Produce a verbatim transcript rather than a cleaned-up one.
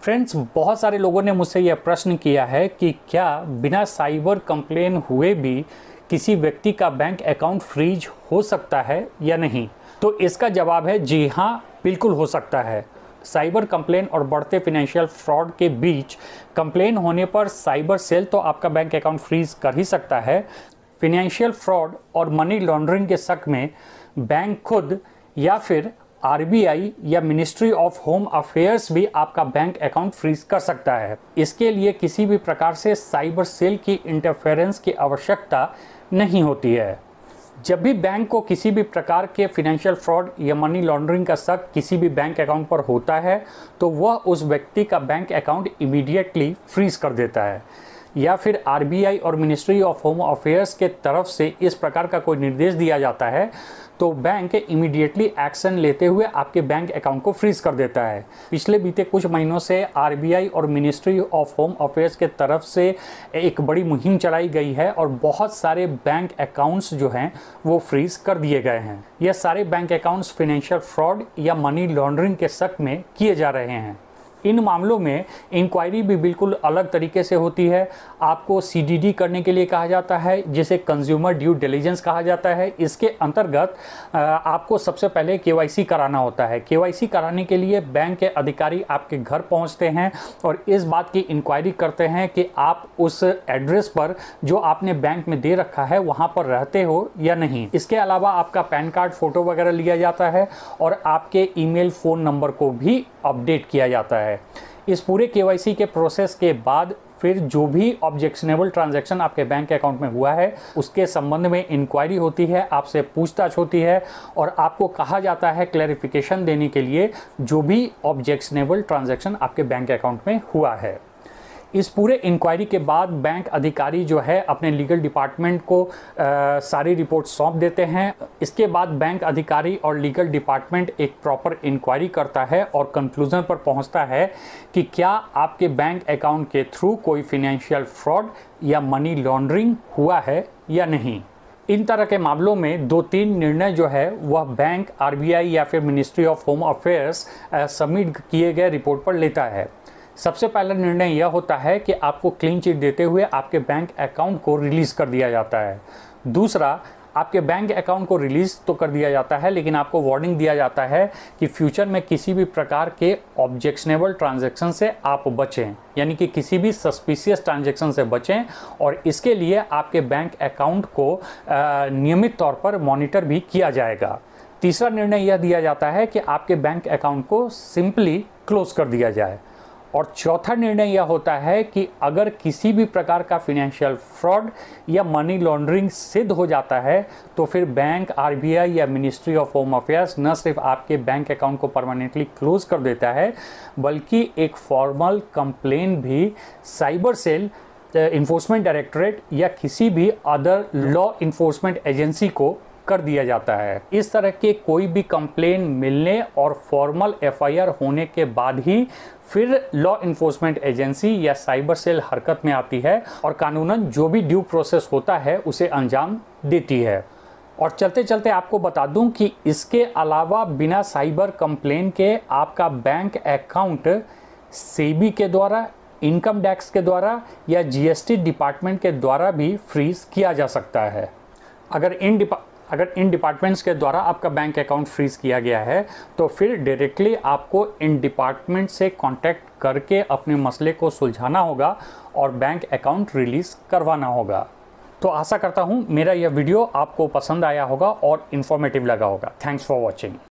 Friends, बहुत सारे लोगों ने मुझसे यह प्रश्न किया है कि क्या बिना साइबर कंप्लेन हुए भी किसी व्यक्ति का बैंक अकाउंट फ्रीज हो सकता है या नहीं। तो इसका जवाब है जी हाँ, बिल्कुल हो सकता है। साइबर कंप्लेन और बढ़ते फाइनेंशियल फ्रॉड के बीच कंप्लेन होने पर साइबर सेल तो आपका बैंक अकाउंट फ्रीज कर ही सकता है। फाइनेंशियल फ्रॉड और मनी लॉन्ड्रिंग के शक में बैंक खुद या फिर आर बी आई या मिनिस्ट्री ऑफ होम अफेयर्स भी आपका बैंक अकाउंट फ्रीज कर सकता है। इसके लिए किसी भी प्रकार से साइबर सेल की इंटरफेरेंस की आवश्यकता नहीं होती है। जब भी बैंक को किसी भी प्रकार के फाइनेंशियल फ्रॉड या मनी लॉन्ड्रिंग का शक किसी भी बैंक अकाउंट पर होता है तो वह उस व्यक्ति का बैंक अकाउंट इमीडिएटली फ्रीज कर देता है, या फिर आर बी आई और मिनिस्ट्री ऑफ होम अफेयर्स के तरफ से इस प्रकार का कोई निर्देश दिया जाता है तो बैंक इमीडिएटली एक्शन लेते हुए आपके बैंक अकाउंट को फ्रीज कर देता है। पिछले बीते कुछ महीनों से आर बी आई और मिनिस्ट्री ऑफ होम अफेयर्स के तरफ से एक बड़ी मुहिम चलाई गई है और बहुत सारे बैंक अकाउंट्स जो हैं वो फ्रीज कर दिए गए हैं। यह सारे बैंक अकाउंट्स फाइनेंशियल फ्रॉड या मनी लॉन्ड्रिंग के शक में किए जा रहे हैं। इन मामलों में इंक्वायरी भी बिल्कुल अलग तरीके से होती है। आपको सी डी डी करने के लिए कहा जाता है, जिसे कंज्यूमर ड्यू डिलिजेंस कहा जाता है। इसके अंतर्गत आपको सबसे पहले के वाई सी कराना होता है। के वाई सी कराने के लिए बैंक के अधिकारी आपके घर पहुंचते हैं और इस बात की इंक्वायरी करते हैं कि आप उस एड्रेस पर जो आपने बैंक में दे रखा है वहां पर रहते हो या नहीं। इसके अलावा आपका पैन कार्ड, फोटो वगैरह लिया जाता है और आपके ईमेल, फ़ोन नंबर को भी अपडेट किया जाता है। इस पूरे के वाई सी के प्रोसेस के बाद फिर जो भी ऑब्जेक्शनेबल ट्रांजैक्शन आपके बैंक अकाउंट में हुआ है उसके संबंध में इंक्वायरी होती है, आपसे पूछताछ होती है और आपको कहा जाता है क्लैरिफिकेशन देने के लिए जो भी ऑब्जेक्शनेबल ट्रांजैक्शन आपके बैंक अकाउंट में हुआ है। इस पूरे इंक्वायरी के बाद बैंक अधिकारी जो है अपने लीगल डिपार्टमेंट को आ, सारी रिपोर्ट सौंप देते हैं। इसके बाद बैंक अधिकारी और लीगल डिपार्टमेंट एक प्रॉपर इंक्वायरी करता है और कंक्लूजन पर पहुंचता है कि क्या आपके बैंक अकाउंट के थ्रू कोई फाइनेंशियल फ्रॉड या मनी लॉन्ड्रिंग हुआ है या नहीं। इन तरह के मामलों में दो तीन निर्णय जो है वह बैंक, आर बी आई या फिर ministry of home affairs submit किए गए रिपोर्ट पर लेता है। सबसे पहला निर्णय यह होता है कि आपको क्लीन चिट देते हुए आपके बैंक अकाउंट को रिलीज़ कर दिया जाता है। दूसरा, आपके बैंक अकाउंट को रिलीज़ तो कर दिया जाता है लेकिन आपको वार्निंग दिया जाता है कि फ्यूचर में किसी भी प्रकार के ऑब्जेक्शनेबल ट्रांजैक्शन से आप बचें, यानी कि किसी भी सस्पिशियस ट्रांजैक्शन से बचें और इसके लिए आपके बैंक अकाउंट को नियमित तौर पर मॉनिटर भी किया जाएगा। तीसरा निर्णय यह दिया जाता है कि आपके बैंक अकाउंट को सिंपली क्लोज कर दिया जाए। और चौथा निर्णय यह होता है कि अगर किसी भी प्रकार का फाइनेंशियल फ्रॉड या मनी लॉन्ड्रिंग सिद्ध हो जाता है तो फिर बैंक, आर बी आई या मिनिस्ट्री ऑफ होम अफेयर्स न सिर्फ आपके बैंक अकाउंट को परमानेंटली क्लोज कर देता है बल्कि एक फॉर्मल कंप्लेन भी साइबर सेल, इन्फोर्समेंट डायरेक्टरेट या किसी भी अदर लॉ इन्फोर्समेंट एजेंसी को कर दिया जाता है। इस तरह के कोई भी कंप्लेन मिलने और फॉर्मल एफ आई आर होने के बाद ही फिर लॉ इन्फोर्समेंट एजेंसी या साइबर सेल हरकत में आती है और कानूनन जो भी ड्यू प्रोसेस होता है उसे अंजाम देती है। और चलते चलते आपको बता दूं कि इसके अलावा बिना साइबर कंप्लेन के आपका बैंक अकाउंट सेबी के द्वारा, इनकम टैक्स के द्वारा या जी एस टी डिपार्टमेंट के द्वारा भी फ्रीज किया जा सकता है। अगर इन डिपा अगर इन डिपार्टमेंट्स के द्वारा आपका बैंक अकाउंट फ्रीज किया गया है तो फिर डायरेक्टली आपको इन डिपार्टमेंट से कांटेक्ट करके अपने मसले को सुलझाना होगा और बैंक अकाउंट रिलीज़ करवाना होगा। तो आशा करता हूँ मेरा यह वीडियो आपको पसंद आया होगा और इन्फॉर्मेटिव लगा होगा। Thanks for watching.